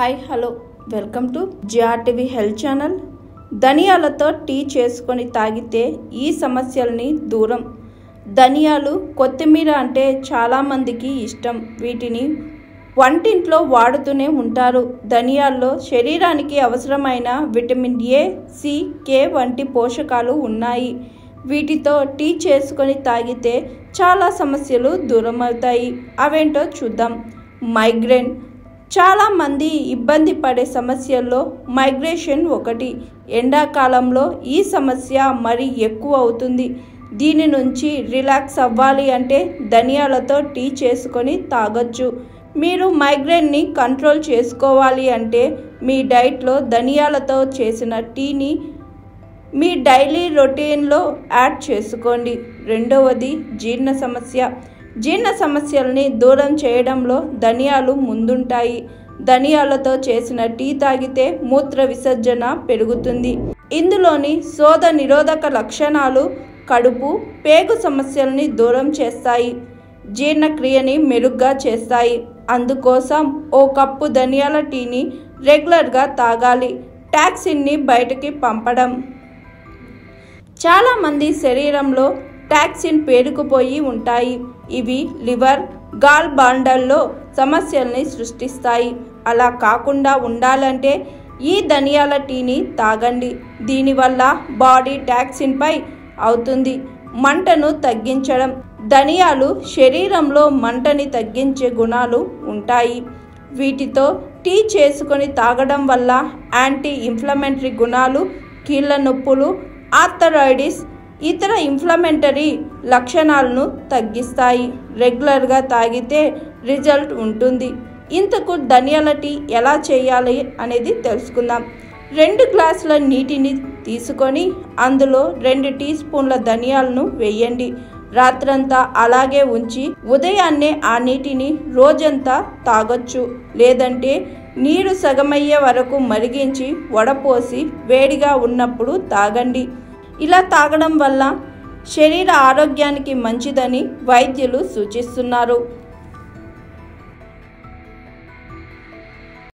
Hi hello welcome to GRTV health channel. ధనియాలతో tea చేసుకొని తాగితే ఈ సమస్యల్ని దూరం. ధనియాలు, కొత్తిమీర అంటే చాలామందికి ఇష్టం. వీటిని వంటింట్లో వాడుతూనే ఉంటారు. ధనియాల్లో శరీరానికి అవసరమైన విటమిన్ ఏ, సి, కే వంటి పోషకాలు ఉన్నాయి. వీటితో టీ చేసుకొని తాగితే చాలా సమస్యలు దూరమవుతాయి. అవేంటో చూద్దాం. మైగ్రేన్ చాలామంది ఇబ్బంది పడే సమస్యల్లో మైగ్రేషన్ ఒకటి. ఎండాకాలంలో ఈ సమస్య మరీ ఎక్కువ అవుతుంది. దీని నుంచి రిలాక్స్ అవ్వాలి అంటే ధనియాలతో టీ చేసుకొని తాగొచ్చు. మీరు మైగ్రేన్ని కంట్రోల్ చేసుకోవాలి అంటే మీ డైట్లో ధనియాలతో చేసిన టీని మీ డైలీ రొటీన్లో యాడ్ చేసుకోండి. రెండవది జీర్ణ సమస్య. జీర్ణ సమస్యల్ని దూరం చేయడంలో ధనియాలు ముందుంటాయి. ధనియాలతో చేసిన టీ తాగితే మూత్ర విసర్జన పెరుగుతుంది. ఇందులోని శోథ నిరోధక లక్షణాలు కడుపు, పేగు సమస్యల్ని దూరం చేస్తాయి. జీర్ణక్రియని మెరుగ్గా చేస్తాయి. అందుకోసం ఓ కప్పు ధనియాల టీని రెగ్యులర్గా తాగాలి. టాక్సిన్ని బయటకి పంపడం. చాలామంది శరీరంలో టాక్సిన్ పేరుకుపోయి ఉంటాయి. ఇవి లివర్, గాల్ బ్లాడర్లో సమస్యల్ని సృష్టిస్తాయి. అలా కాకుండా ఉండాలంటే ఈ ధనియాల టీని తాగండి. దీనివల్ల బాడీ టాక్సిన్పై అవుతుంది. మంటను తగ్గించడం. ధనియాలు శరీరంలో మంటని తగ్గించే గుణాలు ఉంటాయి. వీటితో టీ చేసుకొని తాగడం వల్ల యాంటీ ఇన్ఫ్లమేటరీ గుణాలు, కీళ్ళ నొప్పులు, ఆర్థరైటిస్, ఇతర ఇన్ఫ్లమేటరీ లక్షణాలను తగ్గిస్తాయి. రెగ్యులర్గా తాగితే రిజల్ట్ ఉంటుంది. ఇంతకు ధనియాల టీ ఎలా చేయాలి అనేది తెలుసుకుందాం. 2 గ్లాసుల నీటిని తీసుకొని అందులో 2 టీ స్పూన్ల ధనియాలను వేయండి. రాత్రంతా అలాగే ఉంచి ఉదయాన్నే ఆ నీటిని రోజంతా తాగొచ్చు. లేదంటే నీరు సగమయ్యే వరకు మరిగించి వడపోసి వేడిగా ఉన్నప్పుడు తాగండి. ఇలా తాగడం వల్ల శరీర ఆరోగ్యానికి మంచిదని వైద్యులు సూచిస్తున్నారు.